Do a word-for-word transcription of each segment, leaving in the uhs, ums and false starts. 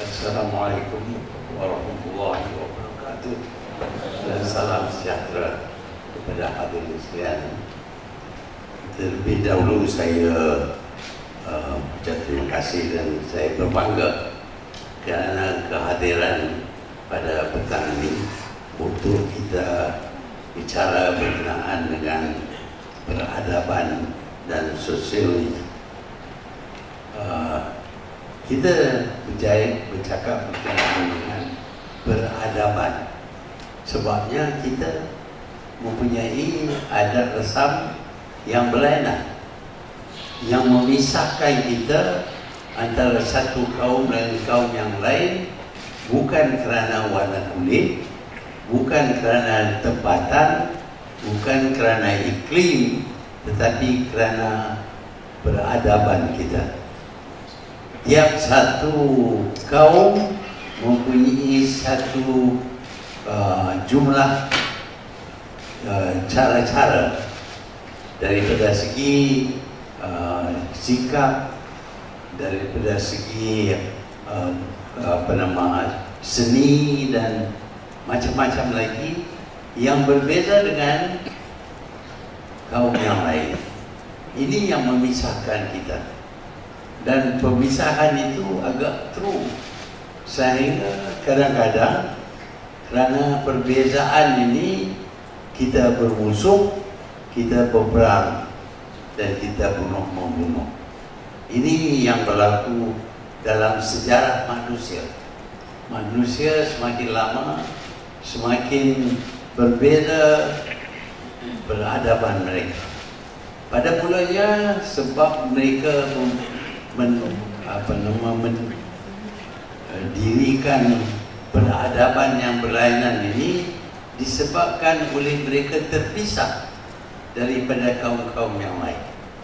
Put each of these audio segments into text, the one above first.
Assalamualaikum warahmatullahi wabarakatuh dan salam sejahtera kepada hadirin sekalian. Terlebih dahulu saya uh, ucap terima kasih dan saya berbangga kerana kehadiran pada petang ini untuk kita bicara berkenaan dengan peradaban dan sosiologi. Uh, kita berjaya bercakap berkenaan dengan peradaban sebabnya kita mempunyai adat resam yang berlainan yang memisahkan kita antara satu kaum dan kaum yang lain, bukan kerana warna kulit, bukan kerana tempatan, bukan kerana iklim, tetapi kerana peradaban kita. Tiap satu kaum mempunyai satu uh, jumlah cara-cara uh, daripada segi uh, sikap, daripada segi uh, apa nama seni dan macam-macam lagi yang berbeza dengan kaum yang lain. Ini yang memisahkan kita. Dan pemisahan itu agak true sehingga kadang-kadang kerana perbezaan ini kita bermusuh, kita berperang dan kita bunuh-membunuh. Ini yang berlaku dalam sejarah manusia. Manusia semakin lama semakin berbeza peradaban mereka. Pada mulanya sebab mereka Men, apa nama mendirikan peradaban yang berlainan ini disebabkan oleh mereka terpisah daripada kaum-kaum yang lain.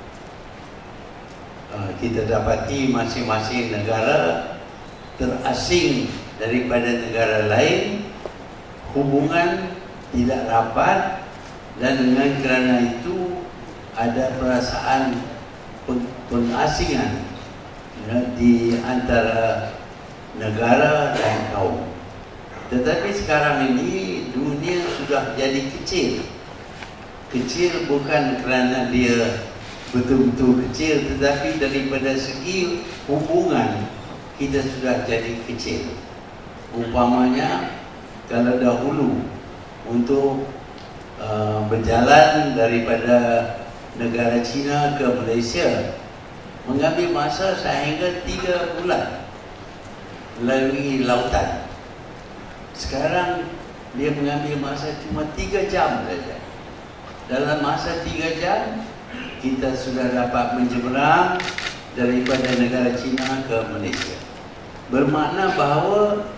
Uh, kita dapati masing-masing negara terasing daripada negara lain, hubungan tidak rapat, dan dengan kerana itu ada perasaan pengasingan di antara negara dan kaum. Tetapi sekarang ini dunia sudah jadi kecil. Kecil bukan kerana dia betul-betul kecil, tetapi daripada segi hubungan kita sudah jadi kecil. Umpamanya kalau dahulu untuk uh, berjalan daripada negara China ke Malaysia mengambil masa sehingga tiga bulan melalui lautan. Sekarang dia mengambil masa cuma tiga jam saja. Dalam masa tiga jam kita sudah dapat menyeberang daripada negara China ke Malaysia. Bermakna bahawa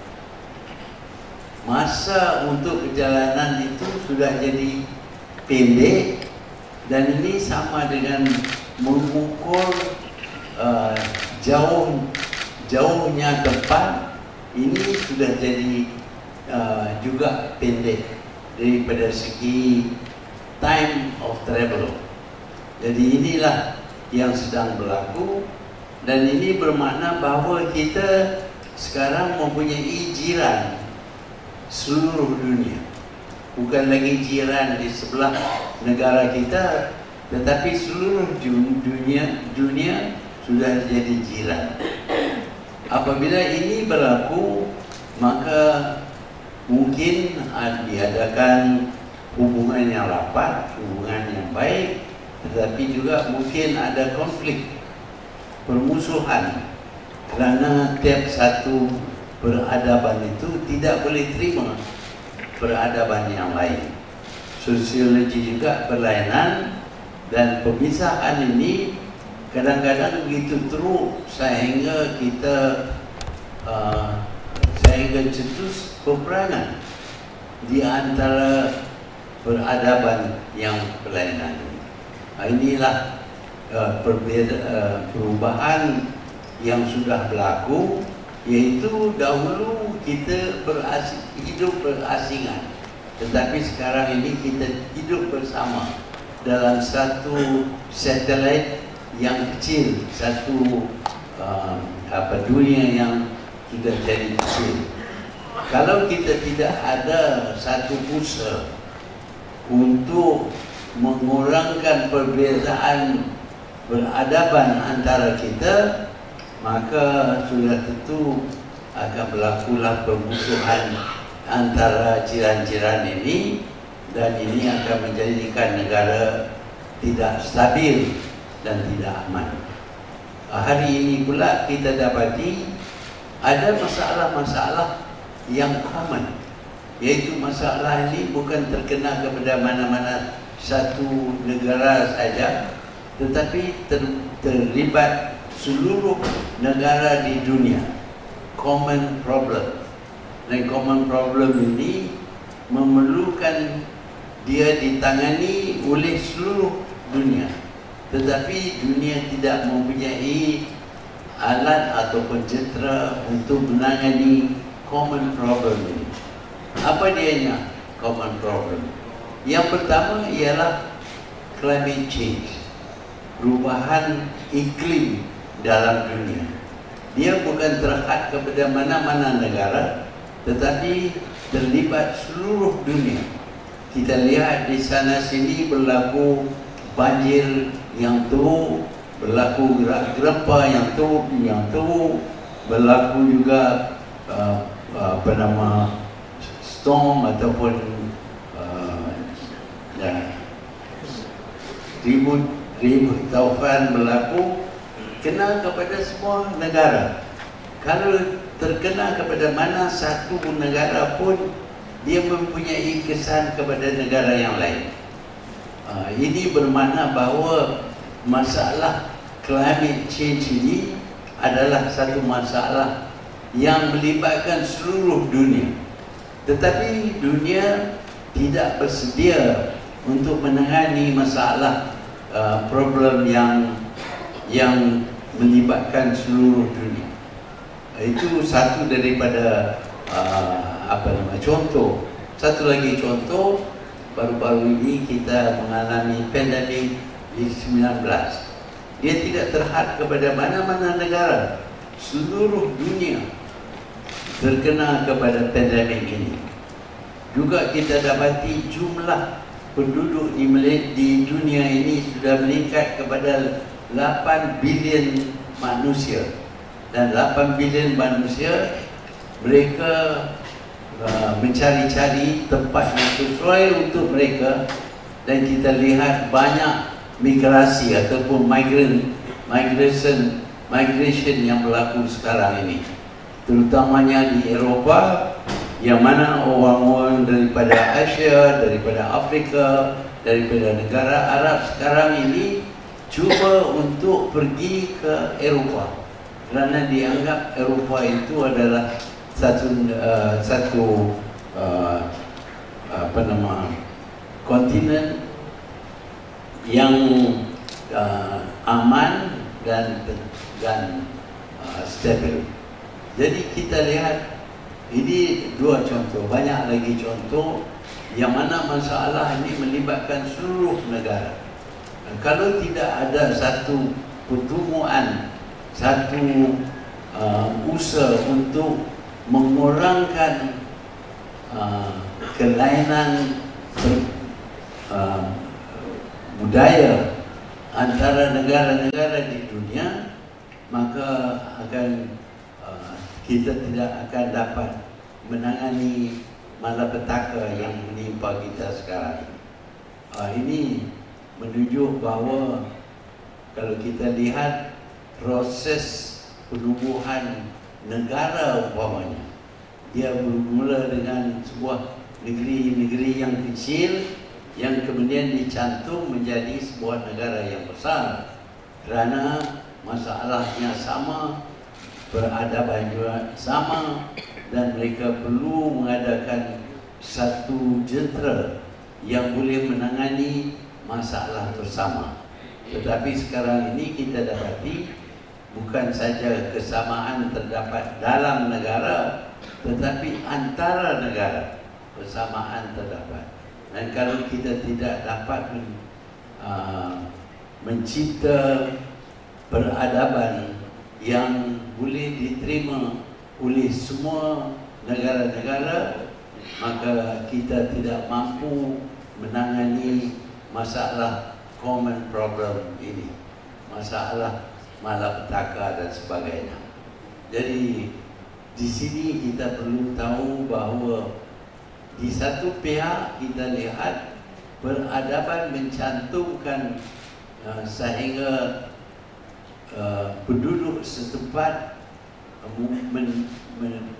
masa untuk perjalanan itu sudah jadi pendek, dan ini sama dengan mengukur uh, jauh jauhnya tempat. Ini sudah jadi uh, juga pendek daripada segi time of travel. Jadi inilah yang sedang berlaku, dan ini bermakna bahawa kita sekarang mempunyai jiran seluruh dunia. Bukan lagi jiran di sebelah negara kita, tetapi seluruh dunia dunia sudah jadi jiran. Apabila ini berlaku, maka mungkin diadakan hubungan yang rapat, hubungan yang baik, tetapi juga mungkin ada konflik, permusuhan, kerana tiap satu peradaban itu tidak boleh terima peradaban yang lain. Sosiologi juga berlainan, dan pemisahan ini kadang-kadang begitu teruk sehingga kita uh, sehingga cetus peperangan di antara peradaban yang berlainan. Inilah uh, perbeza, uh, perubahan yang sudah berlaku, iaitu dahulu kita berasing, hidup berasingan, tetapi sekarang ini kita hidup bersama dalam satu satelit yang kecil, satu uh, apa dunia yang sudah jadi kecil. Kalau kita tidak ada satu usaha untuk mengurangkan perbezaan beradaban antara kita, maka sudah tentu akan berlakulah permusuhan antara jiran-jiran ini, dan ini akan menjadikan negara tidak stabil dan tidak aman. Hari ini pula kita dapati ada masalah-masalah yang common, yaitu masalah ini bukan terkena kepada mana-mana satu negara saja, tetapi ter, terlibat seluruh negara di dunia. Common problem. Dan common problem ini memerlukan dia ditangani oleh seluruh dunia. Tetapi dunia tidak mempunyai alat ataupun jentera untuk menangani common problem ini. Apa dianya common problem? Yang pertama ialah climate change, perubahan iklim dalam dunia. Dia bukan terhad kepada mana-mana negara, tetapi terlibat seluruh dunia. Kita lihat di sana sini berlaku banjir yang teruk, berlaku gempa yang teruk, yang teruk, berlaku juga uh, uh, apa nama storm ataupun uh, ya, ribut ribut taufan berlaku, kena kepada semua negara. Kalau terkena kepada mana satu negara pun, dia mempunyai kesan kepada negara yang lain. Uh, ini bermakna bahawa masalah climate change ini adalah satu masalah yang melibatkan seluruh dunia. Tetapi dunia tidak bersedia untuk menangani masalah uh, problem yang yang melibatkan seluruh dunia. Itu satu daripada uh, apa nama contoh. Satu lagi contoh, baru-baru ini kita mengalami pandemik di sembilan belas. Dia tidak terhad kepada mana-mana negara. Seluruh dunia terkena kepada pandemik ini. Juga kita dapati jumlah penduduk di, di dunia ini sudah meningkat kepada lapan bilion manusia. Dan lapan bilion manusia, mereka uh, mencari-cari tempat yang sesuai untuk mereka. Dan kita lihat banyak migrasi ataupun migran, migration, migration yang berlaku sekarang ini, terutamanya di Eropah, yang mana orang-orang daripada Asia, daripada Afrika, daripada negara Arab sekarang ini cuba untuk pergi ke Eropah, kerana dianggap Eropah itu adalah satu uh, satu uh, apa nama kontinen yang uh, aman dan dan uh, stabil. Jadi kita lihat ini dua contoh, banyak lagi contoh yang mana masalah ini melibatkan seluruh negara. Dan kalau tidak ada satu pertemuan, satu uh, usaha untuk mengurangkan uh, kelainan uh, budaya antara negara-negara di dunia, maka akan uh, kita tidak akan dapat menangani malapetaka yang menimpa kita sekarang ini. Uh, ini menunjuk bahawa kalau kita lihat proses penubuhan negara umpamanya, dia bermula dengan sebuah negeri-negeri yang kecil yang kemudian dicantum menjadi sebuah negara yang besar, kerana masalahnya sama, peradaban juga sama, dan mereka perlu mengadakan satu jentera yang boleh menangani masalah bersama. Tetapi sekarang ini kita dapati bukan saja kesamaan terdapat dalam negara, tetapi antara negara persamaan terdapat. Dan kalau kita tidak dapat uh, mencipta peradaban yang boleh diterima oleh semua negara-negara, maka kita tidak mampu menangani masalah common problem ini, masalah malapetaka dan sebagainya. Jadi di sini kita perlu tahu bahawa di satu pihak kita lihat peradaban mencantumkan uh, sehingga uh, penduduk setempat men, men,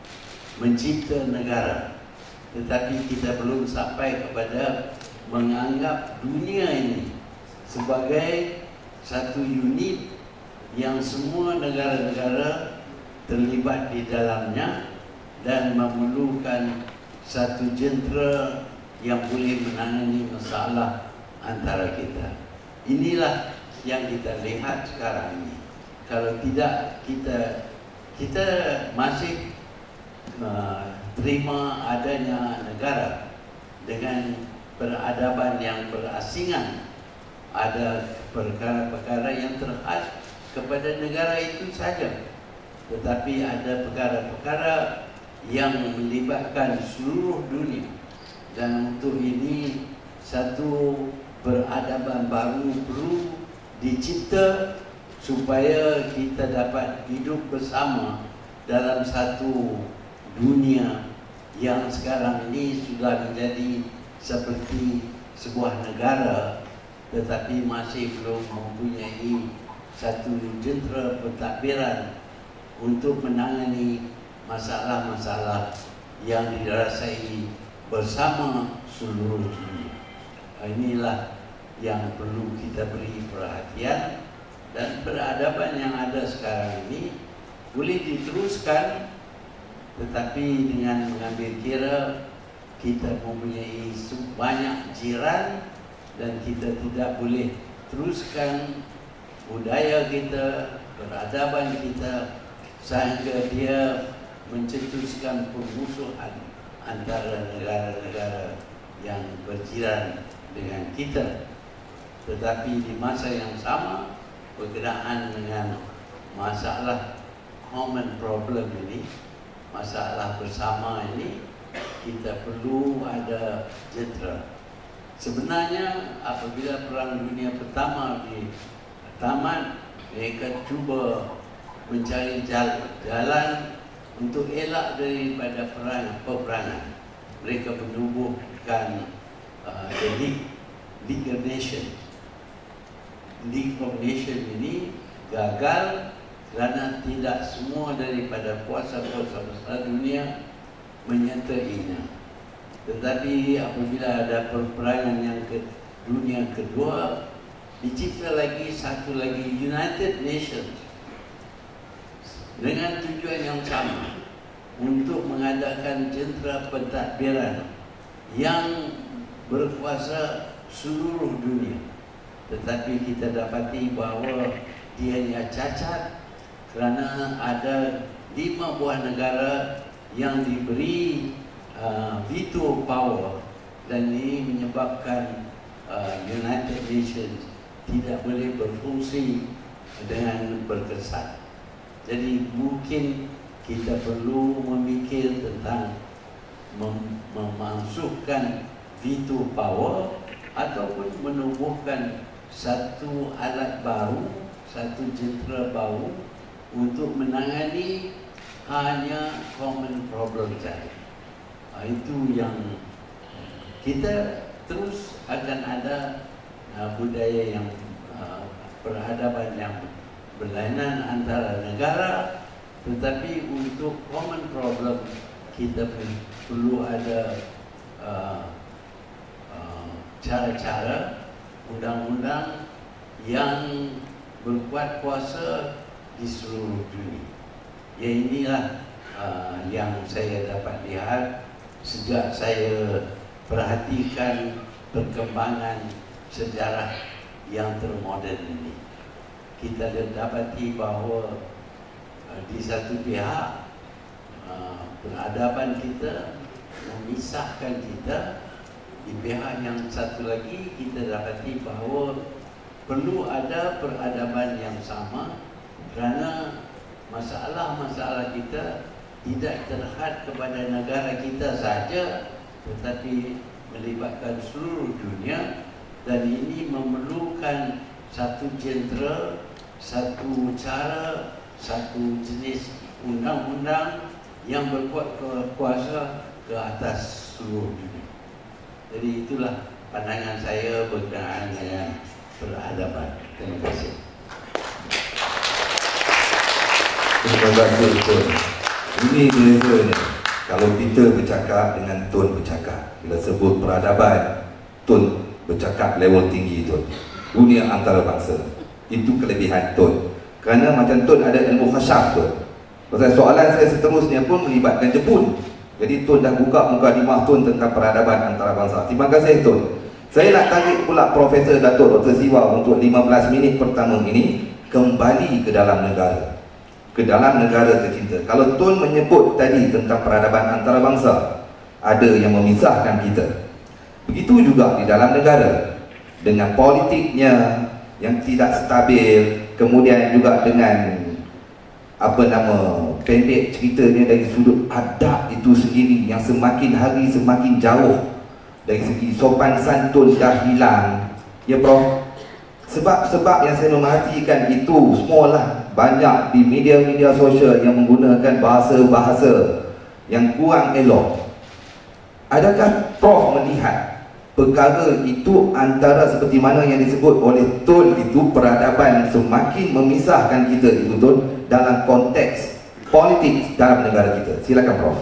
mencipta negara, tetapi kita belum sampai kepada menganggap dunia ini sebagai satu unit yang semua negara-negara terlibat di dalamnya dan memerlukan satu jentera yang boleh menangani masalah antara kita. Inilah yang kita lihat sekarang ini. Kalau tidak, kita kita masih uh, terima adanya negara dengan peradaban yang berasingan. Ada perkara-perkara yang terhad kepada negara itu saja, tetapi ada perkara-perkara yang melibatkan seluruh dunia. Dan untuk ini satu peradaban baru perlu dicipta supaya kita dapat hidup bersama dalam satu dunia yang sekarang ini sudah menjadi seperti sebuah negara, tetapi masih belum mempunyai satu jentera pentadbiran untuk menangani masalah-masalah yang dirasai bersama seluruh dunia. Inilah yang perlu kita beri perhatian, dan peradaban yang ada sekarang ini boleh diteruskan, tetapi dengan mengambil kira kita mempunyai banyak jiran dan kita tidak boleh teruskan budaya kita, peradaban kita sehingga dia mencetuskan permusuhan antara negara-negara yang berjiran dengan kita. Tetapi di masa yang sama, berkenaan dengan masalah common problem ini, masalah bersama ini, kita perlu ada jentera. Sebenarnya apabila Perang Dunia Pertama di tamat, mereka cuba mencari jalan, jalan untuk elak daripada perang peperangan. Mereka menubuhkan uh, the League, League of Nations. League of Nations ini gagal kerana tidak semua daripada kuasa-kuasa besar dunia menyertainya. Tetapi apabila ada peperangan yang ke dunia kedua, dicipta lagi satu lagi United Nations dengan tujuan yang sama, untuk mengadakan jentera pentadbiran yang berkuasa seluruh dunia. Tetapi kita dapati bahawa dianya cacat kerana ada lima buah negara yang diberi uh, veto power, dan ini menyebabkan uh, United Nations tidak boleh berfungsi dengan berkesan. Jadi mungkin kita perlu memikir tentang mem memasukkan veto power ataupun menubuhkan satu alat baru, satu jentera baru untuk menangani hanya common problem saja. Itu yang kita terus akan ada uh, budaya yang uh, peradaban yang berlainan antara negara, tetapi untuk common problem kita perlu ada cara-cara uh, uh, undang-undang yang berkuat kuasa di seluruh dunia. Ya, inilah uh, yang saya dapat lihat sejak saya perhatikan perkembangan sejarah yang termoden ini. Kita dapati bahawa uh, di satu pihak uh, peradaban kita memisahkan kita, di pihak yang satu lagi kita dapati bahawa perlu ada peradaban yang sama, kerana masalah-masalah kita tidak terhad kepada negara kita saja, tetapi melibatkan seluruh dunia, dan ini memerlukan satu jentera, satu cara, satu jenis undang-undang yang berkuat kuasa ke atas seluruh dunia. Jadi itulah pandangan saya berkenaan dengan peradaban. Terima kasih. Terima kasih Tun. Ini bezanya kalau kita bercakap dengan Tun bercakap. Bila sebut peradaban, Tun bercakap level tinggi Tun. Dunia antarabangsa. Itu kelebihan Tun. Kerana macam Tun ada ilmu khasyaf Tun. Pasal soalan saya seterusnya pun melibatkan Jepun. Jadi Tun dah buka muka dimah Tun tentang peradaban antarabangsa. Terima kasih Tun. Saya nak tarik pula Profesor Datuk Doktor Siva untuk lima belas minit pertama ini kembali ke dalam negara. Ke dalam negara tercinta. Kalau Tun menyebut tadi tentang peradaban antarabangsa, ada yang memisahkan kita. Begitu juga di dalam negara, dengan politiknya yang tidak stabil, kemudian juga dengan apa nama pendek ceritanya dari sudut adab itu sendiri yang semakin hari semakin jauh. Dari segi sopan santun dah hilang. Ya Prof, sebab-sebab yang saya memerhatikan itu semualah banyak di media-media sosial yang menggunakan bahasa-bahasa yang kurang elok. Adakah Prof melihat perkara itu antara seperti mana yang disebut oleh Tun itu peradaban semakin memisahkan kita itu Tun dalam konteks politik dalam negara kita? Silakan Prof.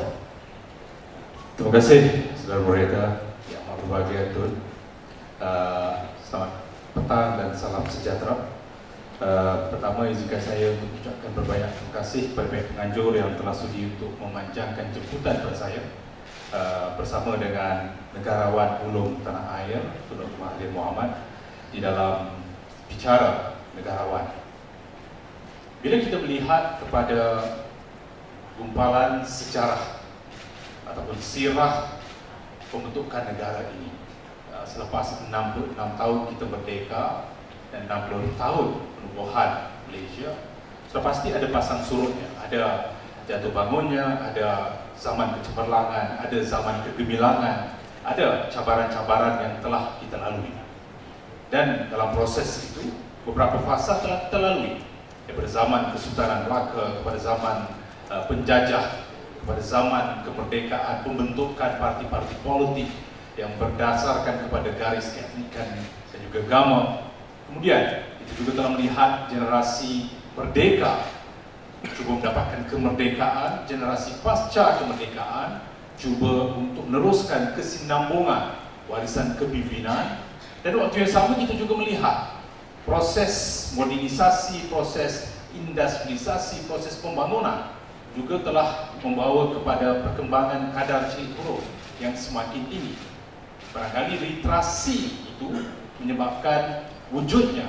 Terima kasih saudara moderator yang berbahagia Tun. Uh, selamat petang dan salam sejahtera. Uh, pertama izinkan saya untuk mengucapkan berbanyak terima kasih kepada pihak penganjur yang telah sudi untuk memanjangkan jemputan kepada saya uh, bersama dengan negarawan ulung tanah air Tun Dr Mahathir Mohamad di dalam bicara negarawan. Bila kita melihat kepada gumpalan sejarah ataupun sirah pembentukan negara ini, uh, selepas enam puluh enam tahun kita merdeka dan enam puluh tahun penubuhan Malaysia, sudah pasti ada pasang surutnya, ada jatuh bangunnya, ada zaman kecemerlangan, ada zaman kegemilangan, ada cabaran-cabaran yang telah kita lalui. Dan dalam proses itu, beberapa fasa telah kita lalui, daripada zaman Kesultanan Melaka kepada zaman uh, penjajah, kepada zaman kemerdekaan, pembentukan parti-parti politik yang berdasarkan kepada garis keetnikan dan juga agama. Kemudian itu juga telah melihat generasi merdeka cuba mendapatkan kemerdekaan, generasi pasca kemerdekaan cuba untuk meneruskan kesinambungan warisan kepimpinan, dan waktu yang sama kita juga melihat proses modernisasi, proses industrialisasi, proses pembangunan juga telah membawa kepada perkembangan kadar cilik huruf yang semakin tinggi. Barangkali literasi itu menyebabkan wujudnya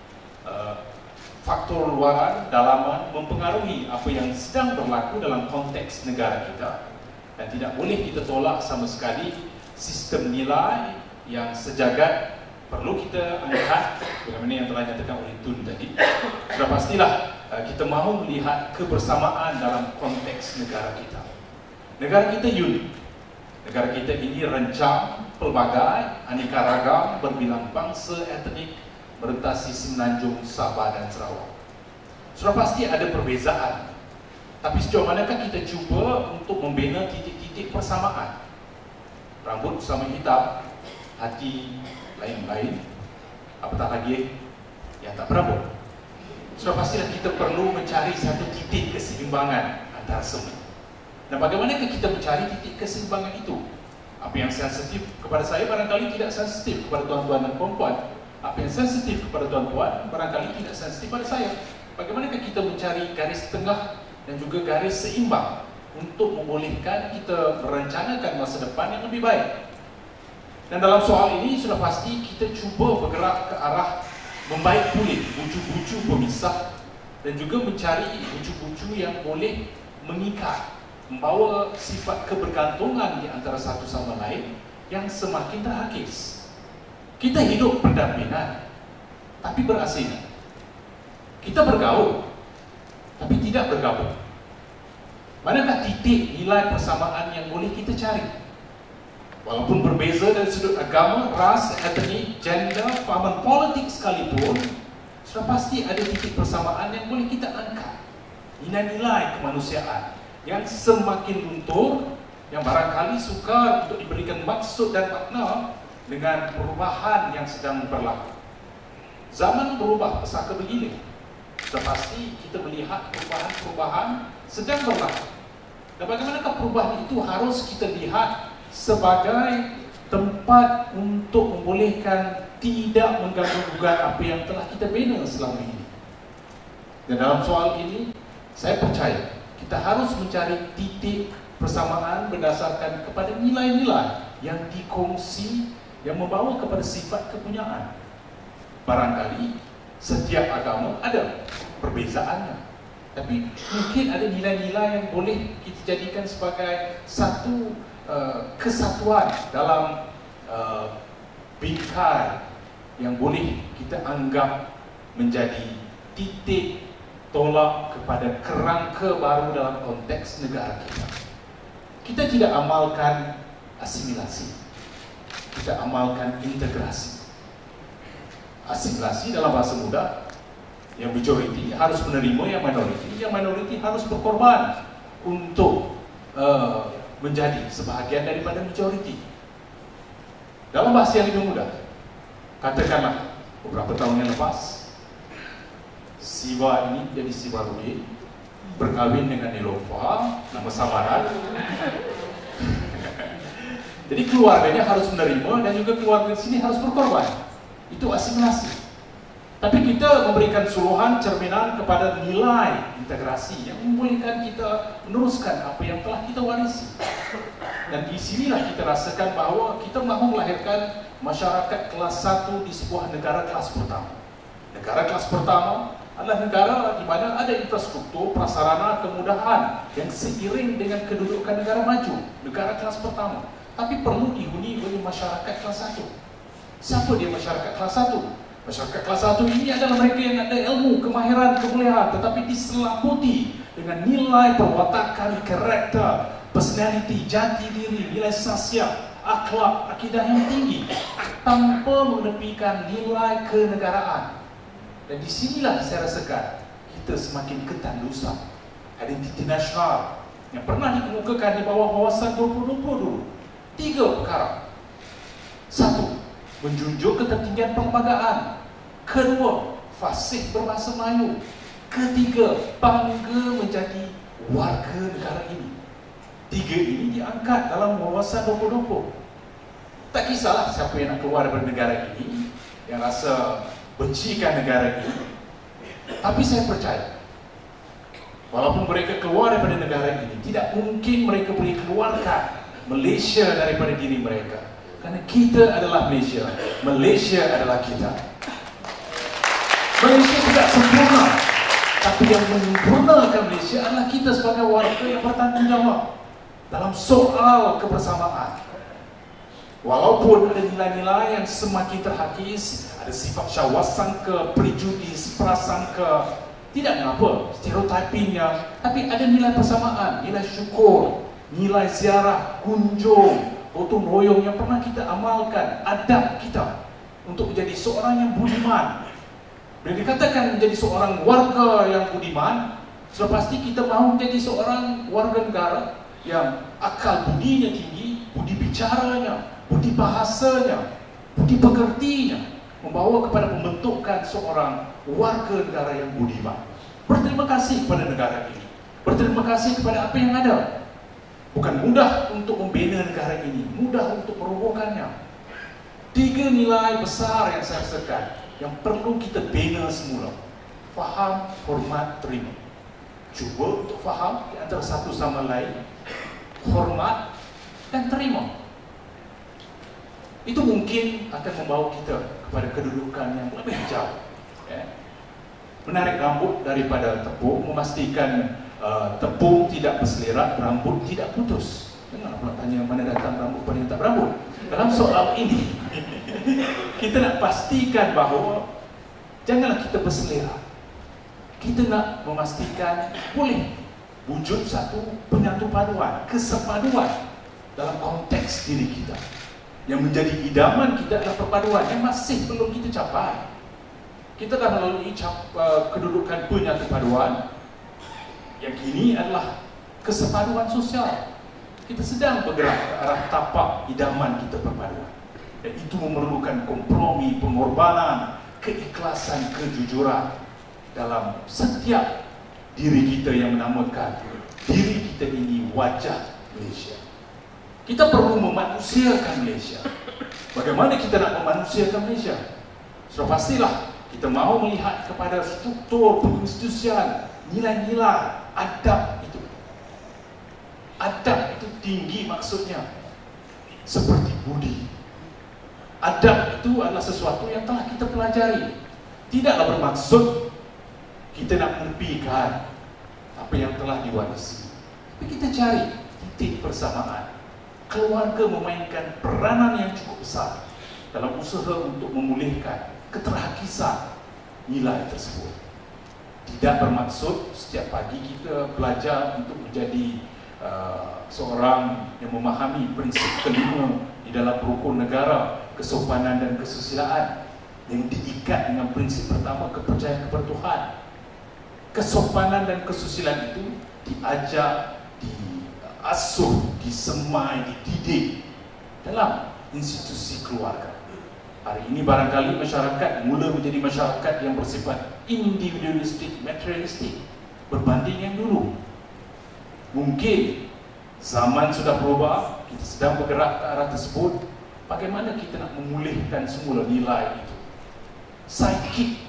uh, faktor luaran, dalaman mempengaruhi apa yang sedang berlaku dalam konteks negara kita, dan tidak boleh kita tolak sama sekali sistem nilai yang sejagat perlu kita angkat sebagaimana yang telah nyatakan oleh Tun tadi. Sudah pastilah uh, kita mahu melihat kebersamaan dalam konteks negara kita. Negara kita unik. Negara kita ini rencang, pelbagai, aneka ragam, berbilang bangsa, etnik, merentasi Semenanjung, Sabah dan Sarawak. Sudah pasti ada perbezaan, tapi sejauh manakah kita cuba untuk membina titik-titik persamaan? Rambut sama hitam, hati lain-lain, apatah lagi yang tak berambut. Sudah pastilah kita perlu mencari satu titik keseimbangan antara semua. Dan bagaimanakah kita mencari titik keseimbangan itu? Apa yang sensitif kepada saya barangkali tidak sensitif kepada tuan-tuan dan puan-puan. Apa yang sensitif kepada tuan-tuan barangkali tidak sensitif pada saya. Bagaimanakah kita mencari garis tengah dan juga garis seimbang untuk membolehkan kita merencanakan masa depan yang lebih baik? Dan dalam soal ini sudah pasti kita cuba bergerak ke arah membaik pulih bucu-bucu pemisah dan juga mencari bucu-bucu yang boleh mengikat, membawa sifat kebergantungan di antara satu sama lain yang semakin terhakis. Kita hidup berdampingan, tapi berasingan. Kita bergaul, tapi tidak bergabung. Manakah titik nilai persamaan yang boleh kita cari? Walaupun berbeza dari sudut agama, ras, etnik, gender, fahaman politik sekalipun, sudah pasti ada titik persamaan yang boleh kita angkat. Nilai-nilai kemanusiaan yang semakin luntur, yang barangkali sukar untuk diberikan maksud dan makna dengan perubahan yang sedang berlaku. Zaman berubah pesaka begini. Sudah pasti kita melihat perubahan-perubahan sedang berlaku. Dan bagaimanakah perubahan itu harus kita lihat sebagai tempat untuk membolehkan tidak mengganggu-gugat apa yang telah kita bina selama ini. Dan dalam soal ini, saya percaya kita harus mencari titik persamaan berdasarkan kepada nilai-nilai yang dikongsi, yang membawa kepada sifat kepunyaan. Barangkali setiap agama ada perbezaannya, tapi mungkin ada nilai-nilai yang boleh kita jadikan sebagai satu uh, kesatuan dalam uh, bingkai yang boleh kita anggap menjadi titik tolak kepada kerangka baru dalam konteks negara kita. Kita tidak amalkan asimilasi, kita amalkan integrasi. Asimilasi dalam bahasa muda, yang majoriti harus menerima yang minoriti, yang minoriti harus berkorban untuk uh, menjadi sebahagian daripada majoriti. Dalam bahasa yang lebih mudah, katakanlah beberapa tahun yang lepas, Siva ini jadi Siva Rudi, berkahwin dengan Nilofa, nama samaran. Jadi keluarganya harus menerima dan juga keluarga di sini harus berkorban. Itu asimilasi. Tapi kita memberikan suluhan cerminan kepada nilai integrasi yang membolehkan kita meneruskan apa yang telah kita warisi. Dan di sinilah kita rasakan bahawa kita mahu melahirkan masyarakat kelas satu di sebuah negara kelas pertama. Negara kelas pertama adalah negara di mana ada infrastruktur, prasarana, kemudahan yang seiring dengan kedudukan negara maju, negara kelas pertama. Tapi perlu dihuni oleh masyarakat kelas satu. Siapa dia masyarakat kelas satu? Masyarakat kelas satu ini adalah mereka yang ada ilmu, kemahiran, kebolehan, tetapi diselaputi dengan nilai perwatakan, karakter, personality, jati diri, nilai sosial, akhlak, akidah yang tinggi, tanpa mengedepikan nilai kenegaraan. Dan disinilah saya rasakan kita semakin ketandusan identiti nasional yang pernah dikemukakan di bawah wawasan dua ribu dua puluh dulu. Tiga perkara. Satu, menjunjung ketertinggian perlembagaan. Kedua, fasih berbahasa Melayu. Ketiga, bangga menjadi warga negara ini. Tiga ini diangkat dalam wawasan dua ribu dua puluh. Tak kisahlah siapa yang nak keluar daripada negara ini, yang rasa bencikan negara ini. Tapi saya percaya, walaupun mereka keluar daripada negara ini, tidak mungkin mereka boleh keluarkan Malaysia daripada diri mereka. Kerana kita adalah Malaysia, Malaysia adalah kita. Malaysia tidak sempurna, tapi yang menyempurnakan Malaysia adalah kita sebagai warga yang bertanggung jawab dalam soal kebersamaan. Walaupun ada nilai-nilai yang semakin terhakis, ada sifat syawasangka, prejudis, prasangka, tidak mengapa stereotypingnya, tapi ada nilai persamaan, nilai syukur, nilai ziarah, kunjung, gotong royong yang pernah kita amalkan, adab kita untuk menjadi seorang yang budiman. Bila dikatakan menjadi seorang warga yang budiman, sudah pasti kita mahu menjadi seorang warga negara yang akal budinya tinggi, budi bicaranya, budi bahasanya, budi pekertinya, membawa kepada pembentukan seorang warga negara yang budiman. Berterima kasih kepada negara ini, berterima kasih kepada apa yang ada. Bukan mudah untuk membina negara ini, mudah untuk merobohkannya. Tiga nilai besar yang saya rasakan, yang perlu kita bina semula. Faham, hormat, terima. Cuba untuk faham di antara satu sama lain, hormat dan terima. Itu mungkin akan membawa kita kepada kedudukan yang lebih jauh. Ya. Menarik rambut daripada tepung, memastikan Uh, tepung tidak berselerak, rambut tidak putus. Janganlah pula tanya mana datang rambut pada yang tak berambut. Dalam soal ini, kita nak pastikan bahawa janganlah kita berselerak. kita nak memastikan boleh wujud satu penyatu paduan, kesepaduan dalam konteks diri kita. Yang menjadi idaman kita adalah perpaduan yang masih belum kita capai. Kita dah melalui cap, uh, kedudukan penyatu paduan. Yang kini adalah kesepaduan sosial. Kita sedang bergerak ke arah tapak idaman kita perpaduan. Dan itu memerlukan kompromi, pengorbanan, keikhlasan, kejujuran dalam setiap diri kita yang menamakan diri kita ini wajah Malaysia. Kita perlu memanusiakan Malaysia. Bagaimana kita nak memanusiakan Malaysia? Sudah pastilah kita mahu melihat kepada struktur penginstitusian, nilai-nilai, adab itu. Adab itu tinggi maksudnya. Seperti budi. Adab itu adalah sesuatu yang telah kita pelajari. Tidaklah bermaksud kita nak menepikan apa yang telah diwarisi. Tapi kita cari titik persamaan. Keluarga memainkan peranan yang cukup besar dalam usaha untuk memulihkan keterhakisan nilai tersebut. Tidak bermaksud setiap pagi kita belajar untuk menjadi uh, seorang yang memahami prinsip kelima di dalam rukun negara, kesopanan dan kesusilaan, yang diikat dengan prinsip pertama, kepercayaan kepada Tuhan. Kesopanan dan kesusilaan itu diajar, diasuh, disemai, dididik dalam institusi keluarga. Hari ini barangkali masyarakat mula menjadi masyarakat yang bersifat individualistik, materialistik berbanding yang dulu. Mungkin zaman sudah berubah, kita sedang bergerak ke arah tersebut. Bagaimana kita nak memulihkan semula nilai itu? Psikik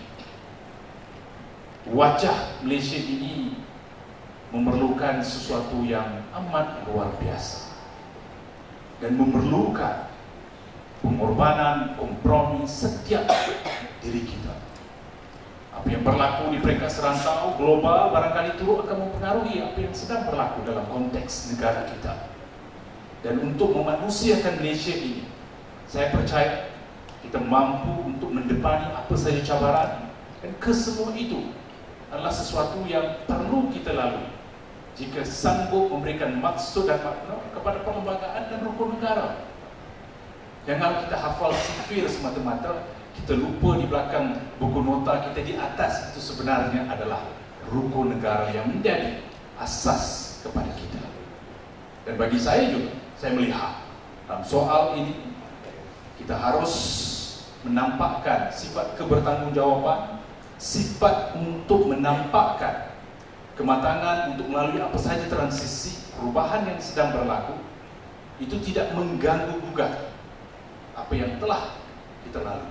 wajah Malaysia ini memerlukan sesuatu yang amat luar biasa dan memerlukan pengorbanan, kompromi setiap diri kita. Apa yang berlaku di peringkat serantau global barangkali turut akan mempengaruhi apa yang sedang berlaku dalam konteks negara kita. Dan untuk memanusiakan Malaysia ini, saya percaya kita mampu untuk mendepani apa sahaja cabaran, dan kesemua itu adalah sesuatu yang perlu kita lalui jika sanggup memberikan maksud dan makna kepada perlembagaan dan rukun negara. Jangan kita hafal sifir semata-mata, kita lupa di belakang buku nota kita di atas itu sebenarnya adalah rukun negara yang menjadi asas kepada kita. Dan bagi saya juga, saya melihat dalam soal ini kita harus menampakkan sifat kebertanggungjawaban, sifat untuk menampakkan kematangan untuk melalui apa sahaja transisi perubahan yang sedang berlaku. Itu tidak mengganggu gugat apa yang telah kita lalui.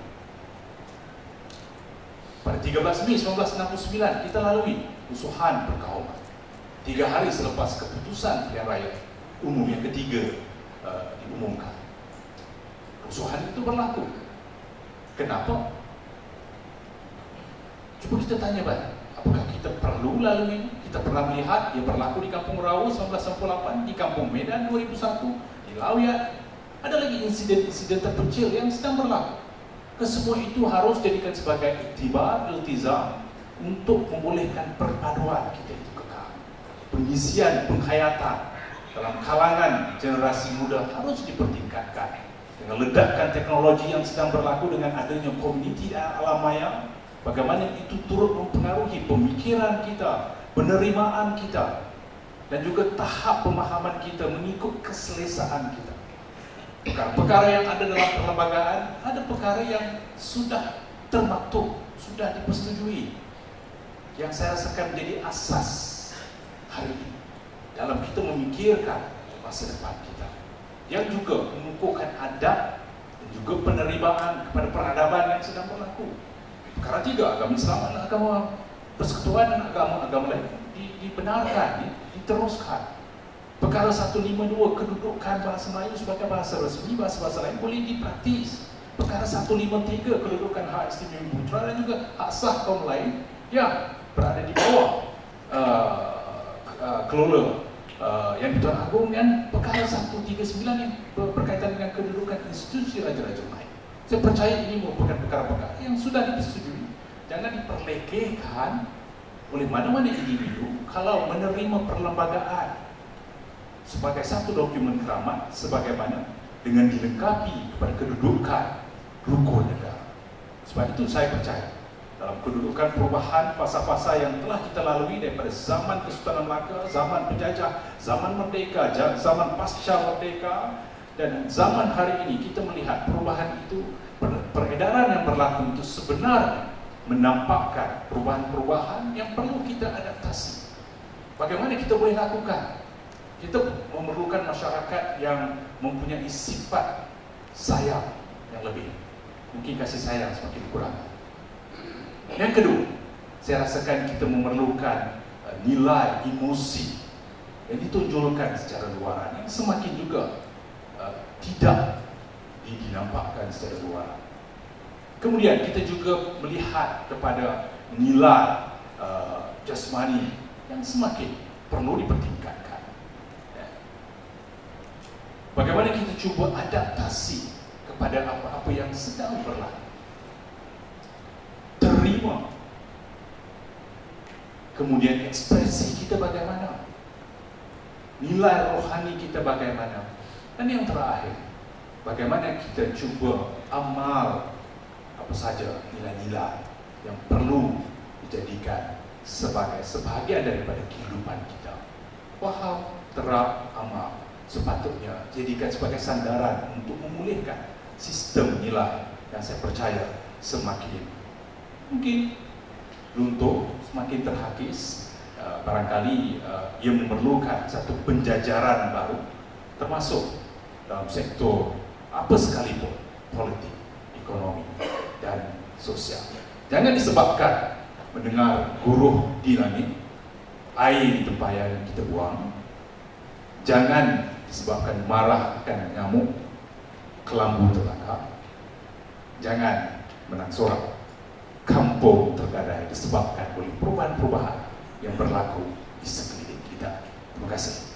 Pada tiga belas Mei seribu sembilan ratus enam puluh sembilan kita lalui usuhan perkauman. Tiga hari selepas keputusan pilihan raya umum yang ketiga uh, diumumkan, usuhan itu berlaku. Kenapa? Cuba kita tanya balik, apakah kita perlu lalui ini? Kita pernah melihat ia berlaku di Kampung Rawu seribu sembilan ratus sembilan puluh lapan, di Kampung Medan dua ribu satu, di Lawyat. Ada lagi insiden-insiden terpencil yang sedang berlaku. Kesemua itu harus dijadikan sebagai iktibar, iltizam untuk membolehkan perpaduan kita itu kekal. Pengisian, penghayatan dalam kalangan generasi muda harus dipertingkatkan. Dengan ledakan teknologi yang sedang berlaku dengan adanya komuniti alam maya, bagaimana itu turut mempengaruhi pemikiran kita, penerimaan kita, dan juga tahap pemahaman kita mengikut keselesaan kita. Perkara-perkara yang ada dalam perlembagaan, ada perkara yang sudah termaktub, sudah dipersetujui, yang saya rasakan menjadi asas hari ini dalam kita memikirkan masa depan kita, yang juga mengukuhkan adab dan juga penerimaan kepada peradaban yang sedang berlaku. Perkara tiga, agama Islam dan agama persekutuan dan agama-agama lain dibenarkan, diteruskan. Perkara seratus lima puluh dua, kedudukan bahasa Melayu sebagai bahasa resmi, bahasa-bahasa lain boleh dipraktis. Perkara seratus lima puluh tiga, kedudukan hak istimewa putra dan juga hak sah kaum lain yang berada di bawah uh, uh, kelola uh, yang di-Tuan Agong, dan perkara seratus tiga puluh sembilan yang berkaitan dengan kedudukan institusi raja-raja lain. Saya percaya ini merupakan perkara-perkara yang sudah disetujui. Jangan diperlekehkan oleh mana-mana individu kalau menerima perlembagaan sebagai satu dokumen keramat, sebagaimana dengan dilengkapi kepada kedudukan rukun negara. Sebab itu saya percaya dalam kedudukan perubahan fasa-fasa yang telah kita lalui daripada zaman Kesultanan Melaka, zaman penjajah, zaman merdeka, zaman pasca merdeka, dan zaman hari ini, kita melihat perubahan itu, peredaran yang berlaku itu sebenarnya menampakkan perubahan-perubahan yang perlu kita adaptasi. Bagaimana kita boleh lakukan? Kita memerlukan masyarakat yang mempunyai sifat sayang yang lebih. Mungkin kasih sayang semakin kurang. Yang kedua, saya rasakan kita memerlukan uh, nilai emosi yang ditonjolkan secara luaran yang semakin juga uh, tidak dinampakkan secara luaran. Kemudian kita juga melihat kepada nilai uh, jasmani yang semakin perlu dipertingkatkan. Bagaimana kita cuba adaptasi kepada apa-apa yang sedang berlaku. Terima. Kemudian ekspresi kita bagaimana. Nilai rohani kita bagaimana. Dan yang terakhir, bagaimana kita cuba amal apa saja nilai-nilai yang perlu dijadikan sebagai sebahagian daripada kehidupan kita. Faham, terap, amal sepatutnya jadikan sebagai sandaran untuk memulihkan sistem nilai yang saya percaya semakin mungkin luntur, semakin terhakis. Uh, barangkali uh, ia memerlukan satu penjajaran baru, termasuk dalam sektor apa sekalipun, politik, ekonomi dan sosial. Jangan disebabkan mendengar guruh di langit, air di tempayan kita buang. Jangan disebabkan marah akan nyamuk, kelambu tertangkap. Jangan menang sorak, kampung tergadai disebabkan oleh perubahan-perubahan yang berlaku di sekeliling kita. Terima kasih.